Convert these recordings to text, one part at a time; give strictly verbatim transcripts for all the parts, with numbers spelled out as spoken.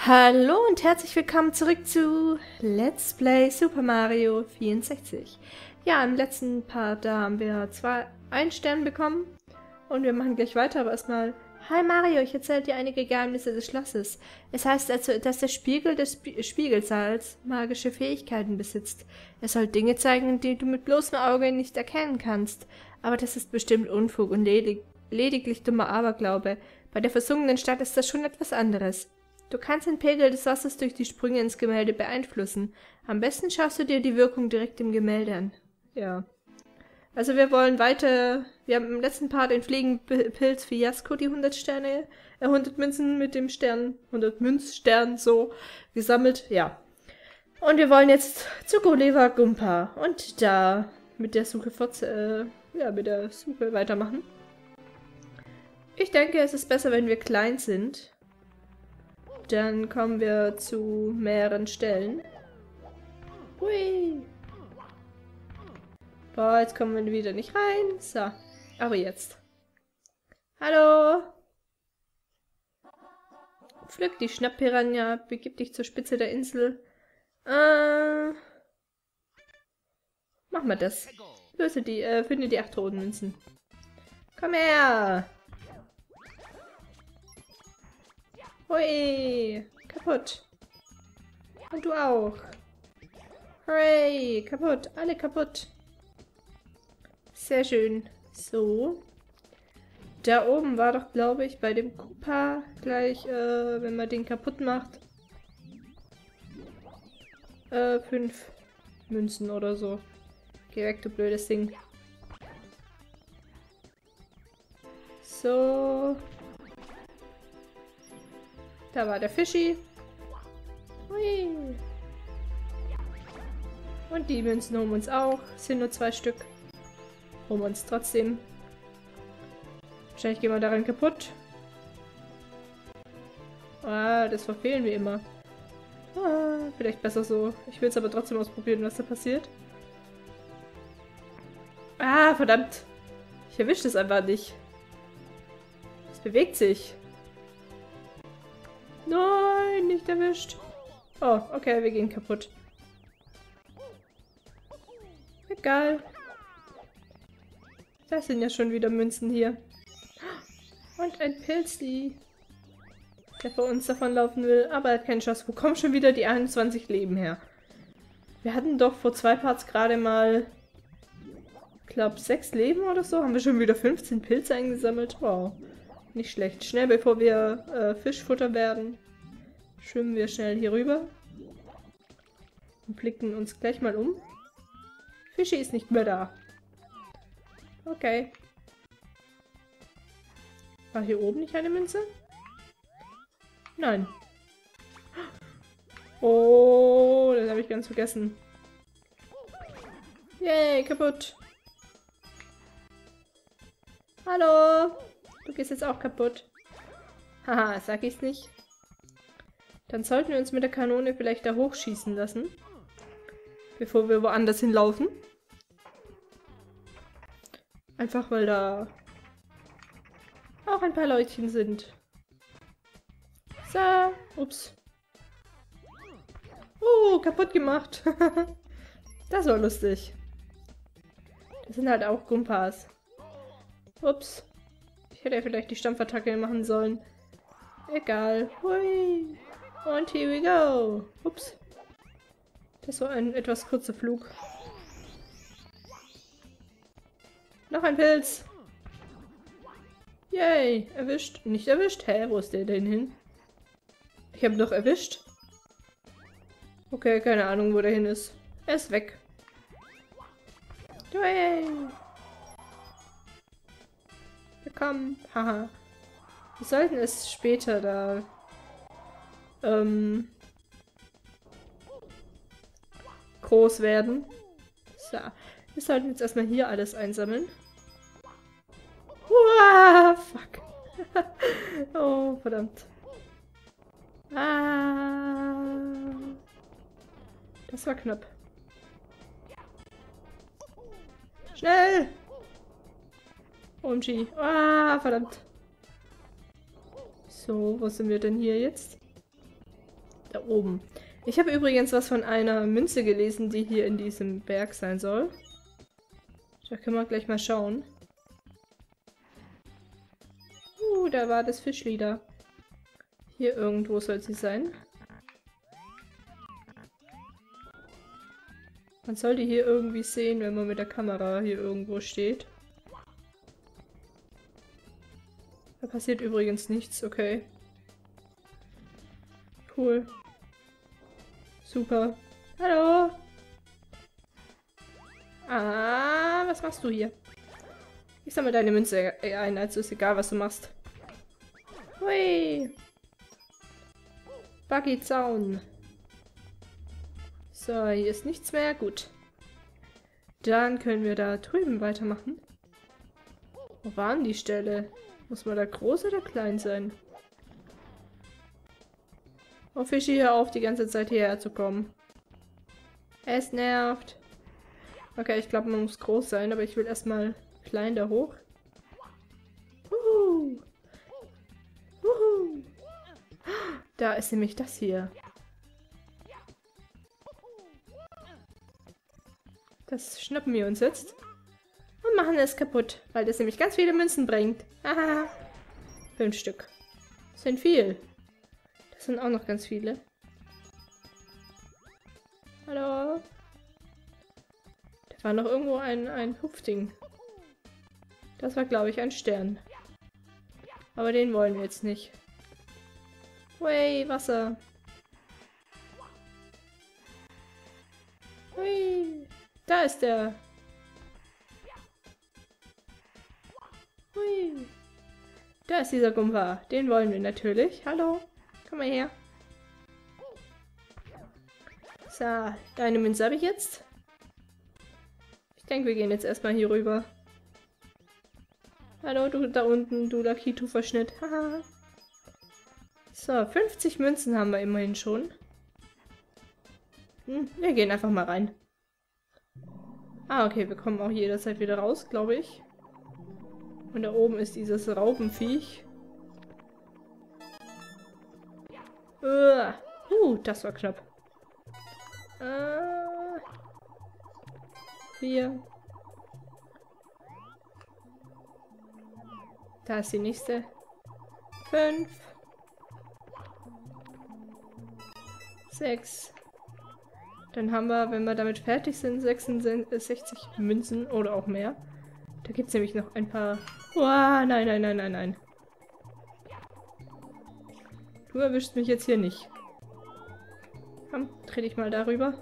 Hallo und herzlich willkommen zurück zu Let's Play Super Mario vierundsechzig. Ja, im letzten Part, da haben wir zwei einen Stern bekommen und wir machen gleich weiter, aber erstmal... Hi Mario, ich erzähle dir einige Geheimnisse des Schlosses. Es heißt also, dass der Spiegel des Sp Spiegelsaals magische Fähigkeiten besitzt. Er soll Dinge zeigen, die du mit bloßem Auge nicht erkennen kannst. Aber das ist bestimmt Unfug und ledig lediglich dummer Aberglaube. Bei der versunkenen Stadt ist das schon etwas anderes. Du kannst den Pegel des Wassers durch die Sprünge ins Gemälde beeinflussen. Am besten schaust du dir die Wirkung direkt im Gemälde an. Ja. Also wir wollen weiter... Wir haben im letzten Part den Fliegenpilz Fiasko, die hundert Sterne, äh, hundert Münzen mit dem Stern, hundert Münzstern so gesammelt. Ja. Und wir wollen jetzt zu Gulliver Gumpa und da mit der Suche fort, äh, ja, mit der Suche weitermachen. Ich denke, es ist besser, wenn wir klein sind. Dann kommen wir zu mehreren Stellen. Hui. Boah, jetzt kommen wir wieder nicht rein. So, aber jetzt. Hallo. Pflück die Schnapppiranha, begib dich zur Spitze der Insel. Äh, mach mal das. Löse die, äh, finde die acht roten Münzen. Komm her. Hui, kaputt. Und du auch. Hooray, kaputt, alle kaputt. Sehr schön. So. Da oben war doch, glaube ich, bei dem Koopa gleich, äh, wenn man den kaputt macht, äh, fünf Münzen oder so. Geh weg, du blödes Ding. So. Da war der Fischi. Hui. Und die Münzen holen wir uns auch. Es sind nur zwei Stück. Holen wir uns trotzdem. Wahrscheinlich gehen wir daran kaputt. Ah, das verfehlen wir immer. Ah, vielleicht besser so. Ich will es aber trotzdem ausprobieren, was da passiert. Ah, verdammt. Ich erwische es einfach nicht. Es bewegt sich. Nein, nicht erwischt. Oh, okay, wir gehen kaputt. Egal. Das sind ja schon wieder Münzen hier. Und ein Pilzi, der vor uns davonlaufen will, aber er hat keinen Schuss. Wo kommen schon wieder die einundzwanzig Leben her? Wir hatten doch vor zwei Parts gerade mal, ich glaube, sechs Leben oder so. Haben wir schon wieder fünfzehn Pilze eingesammelt. Wow, nicht schlecht. Schnell, bevor wir äh, Fischfutter werden, schwimmen wir schnell hier rüber. Und blicken uns gleich mal um. Fischi ist nicht mehr da. Okay. War hier oben nicht eine Münze? Nein. Oh, das habe ich ganz vergessen. Yay, kaputt. Hallo. Du gehst jetzt auch kaputt. Haha, sag ich's nicht. Dann sollten wir uns mit der Kanone vielleicht da hochschießen lassen. Bevor wir woanders hinlaufen. Einfach weil da auch ein paar Leutchen sind. So, ups. Uh, kaputt gemacht. Das war lustig. Das sind halt auch Gumpas. Ups. Ich hätte ja vielleicht die Stampfattacke machen sollen. Egal. Hui. Und here we go. Ups. Das war ein etwas kurzer Flug. Noch ein Pilz. Yay, erwischt. Nicht erwischt? Hä, wo ist der denn hin? Ich habe ihn doch erwischt. Okay, keine Ahnung, wo der hin ist. Er ist weg. Yay. Willkommen. Haha. Wir sollten es später da ähm, groß werden. So. Wir sollten jetzt erstmal hier alles einsammeln. Uah, fuck. Oh, verdammt. Ah. Das war knapp. Schnell! O M G. Ah, verdammt. So, wo sind wir denn hier jetzt? Da oben. Ich habe übrigens was von einer Münze gelesen, die hier in diesem Berg sein soll. Da können wir gleich mal schauen. Uh, da war das Fischlieder. Hier irgendwo soll sie sein. Man soll die hier irgendwie sehen, wenn man mit der Kamera hier irgendwo steht. Da passiert übrigens nichts, okay. Cool. Super. Hallo! Ah, was machst du hier? Ich sammle deine Münze ein, also ist egal, was du machst. Hui! Buggy-Zaun. So, hier ist nichts mehr. Gut. Dann können wir da drüben weitermachen. Wo war denn die Stelle? Muss man da groß oder klein sein? Oh, Fischi, hör auf, die ganze Zeit hierher zu kommen. Es nervt. Okay, ich glaube, man muss groß sein, aber ich will erstmal klein da hoch. Wuhu. Wuhu. Da ist nämlich das hier. Das schnappen wir uns jetzt. Und machen es kaputt, weil das nämlich ganz viele Münzen bringt. Haha. Fünf Stück. Das sind viel. Das sind auch noch ganz viele. Hallo? Da war noch irgendwo ein, ein Hupfding. Das war, glaube ich, ein Stern. Aber den wollen wir jetzt nicht. Hui, Wasser. Hui. Da ist der. Hui. Da ist dieser Gumba. Den wollen wir natürlich. Hallo. Komm mal her. So, deine Münze habe ich jetzt. Ich denke, wir gehen jetzt erstmal hier rüber. Hallo, du da unten, du Lakitu-Verschnitt. Haha. So, fünfzig Münzen haben wir immerhin schon. Hm, wir gehen einfach mal rein. Ah, okay, wir kommen auch jederzeit wieder raus, glaube ich. Und da oben ist dieses Raupenviech. Uh, uh das war knapp. Uh, vier. Da ist die nächste. Fünf. Sechs. Dann haben wir, wenn wir damit fertig sind, sechsundsechzig Münzen oder auch mehr. Da gibt es nämlich noch ein paar... Oh, nein, nein, nein, nein, nein. Du erwischst mich jetzt hier nicht. Komm, dreh dich mal darüber.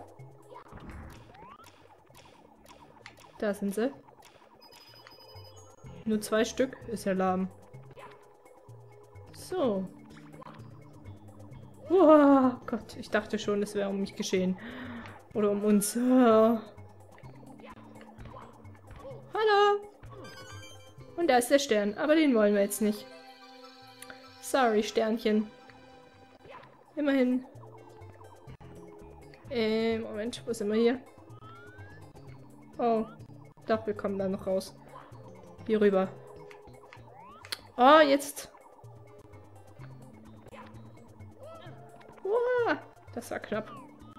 Da sind sie. Nur zwei Stück, ist ja lahm. So. Oh Gott, ich dachte schon, es wäre um mich geschehen. Oder um uns. Oh. Hallo. Und da ist der Stern, aber den wollen wir jetzt nicht. Sorry, Sternchen. Immerhin. Äh, Moment, wo sind wir hier? Oh, doch, wir kommen da noch raus. Hier rüber. Oh, jetzt. Oh, das war knapp.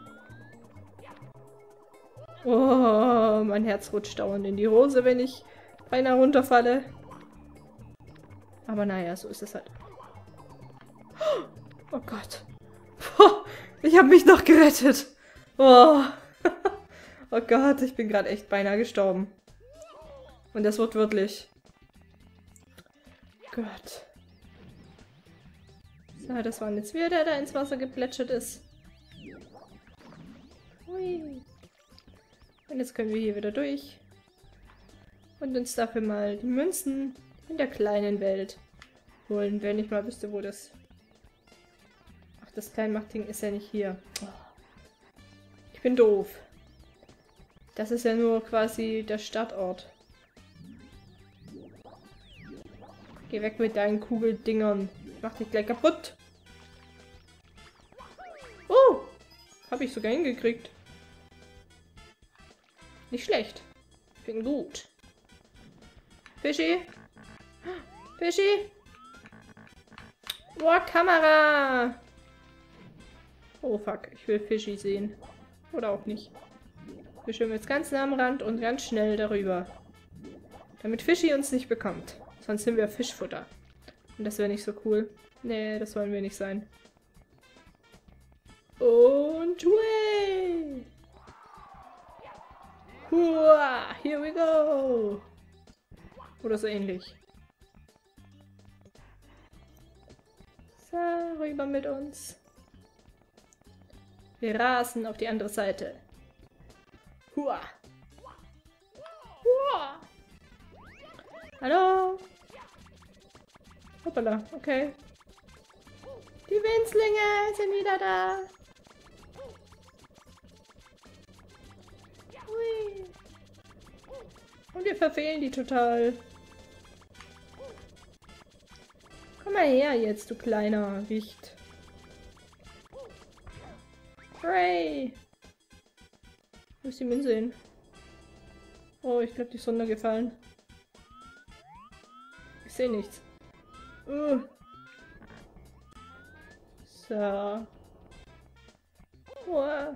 Oh, mein Herz rutscht dauernd in die Hose, wenn ich beinahe runterfalle. Aber naja, so ist es halt. Oh Gott. Ich habe mich noch gerettet. Oh. Oh Gott, ich bin gerade echt beinahe gestorben. Und das wird wirklich. Gott. So, das war jetzt wir, der da ins Wasser geplätschert ist. Hui. Und jetzt können wir hier wieder durch. Und uns dafür mal die Münzen in der kleinen Welt holen, wenn ich mal wüsste, wo das... Ach, das Kleinmachtding ist ja nicht hier. Oh. Ich bin doof. Das ist ja nur quasi der Startort. Geh weg mit deinen Kugeldingern. Ich mach dich gleich kaputt. Oh! Hab ich sogar hingekriegt. Nicht schlecht. Ich bin gut. Fischi? Fischi? Boah, Kamera! Oh fuck, ich will Fischi sehen. Oder auch nicht. Wir schwimmen jetzt ganz nah am Rand und ganz schnell darüber. Damit Fischi uns nicht bekommt. Sonst sind wir Fischfutter. Und das wäre nicht so cool. Nee, das wollen wir nicht sein. Und way! Hua, here we go! Oder so ähnlich. So, rüber mit uns. Wir rasen auf die andere Seite. Hua! Hua! Hallo? Hoppala, okay. Die Winzlinge sind wieder da. Hui. Und wir verfehlen die total. Komm mal her jetzt, du kleiner Wicht. Hooray! Wo ist die Münze hin? Oh, ich glaube, die ist runtergefallen. Ich sehe nichts. Uh. So. Oh.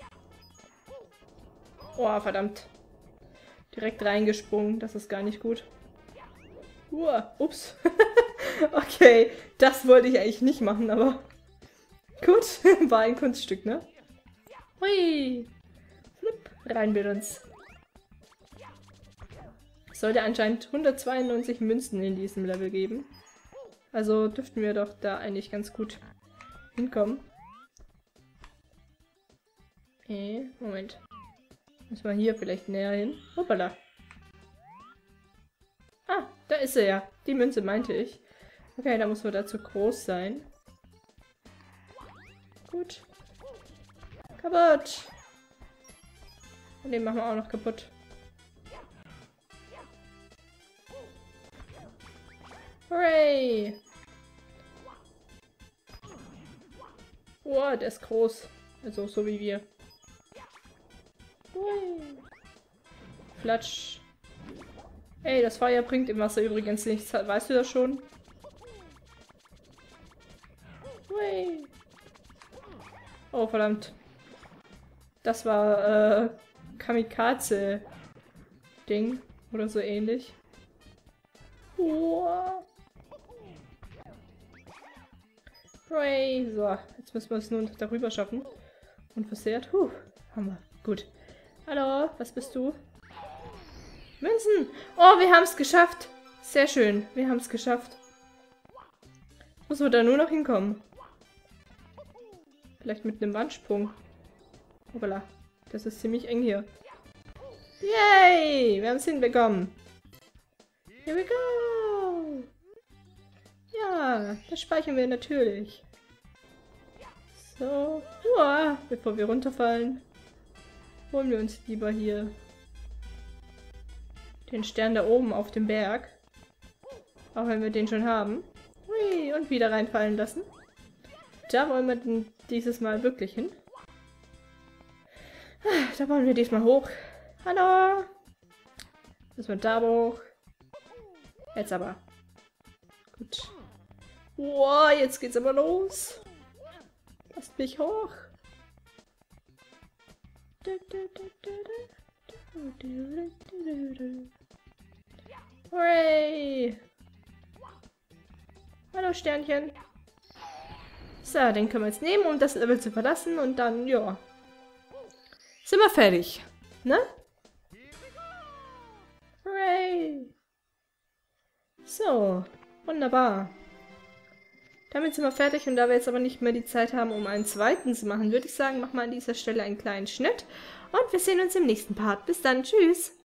Oh, verdammt. Direkt reingesprungen. Das ist gar nicht gut. Uh. Ups. Okay, das wollte ich eigentlich nicht machen, aber gut. War ein Kunststück, ne? Hui. Flipp. Rein mit uns. Es sollte anscheinend hundertzweiundneunzig Münzen in diesem Level geben. Also dürften wir doch da eigentlich ganz gut hinkommen. Eh, Moment. Müssen wir hier vielleicht näher hin. Hoppala. Ah, da ist sie ja. Die Münze meinte ich. Okay, da muss man dazu groß sein. Gut. Kaputt. Und den machen wir auch noch kaputt. Hooray! Wow, der ist groß. Also so wie wir. Hui. Flatsch. Ey, das Feuer bringt im Wasser übrigens nichts. Weißt du das schon? Hui. Oh, verdammt. Das war, äh, Kamikaze-Ding. Oder so ähnlich. Wow. Hooray. So, jetzt müssen wir es nun darüber schaffen. Unversehrt. Huh, haben wir. Gut. Hallo, was bist du? Münzen! Oh, wir haben es geschafft. Sehr schön, wir haben es geschafft. Muss man da nur noch hinkommen. Vielleicht mit einem Wandsprung. Hoppala, das ist ziemlich eng hier. Yay, wir haben es hinbekommen. Here we go. Ja, das speichern wir natürlich. So, uah, bevor wir runterfallen, holen wir uns lieber hier den Stern da oben auf dem Berg. Auch wenn wir den schon haben. Hui, und wieder reinfallen lassen. Da wollen wir denn dieses Mal wirklich hin. Da wollen wir diesmal hoch. Hallo! Müssen wir da hoch. Jetzt aber. Gut. Wow, jetzt geht's aber los. Lasst mich hoch. Hooray! Hallo Sternchen. So, den können wir jetzt nehmen, um das Level zu verlassen und dann, ja, sind wir fertig. Ne? Hooray! So, wunderbar. Damit sind wir fertig und da wir jetzt aber nicht mehr die Zeit haben, um einen zweiten zu machen, würde ich sagen, machen wir an dieser Stelle einen kleinen Schnitt und wir sehen uns im nächsten Part. Bis dann, tschüss!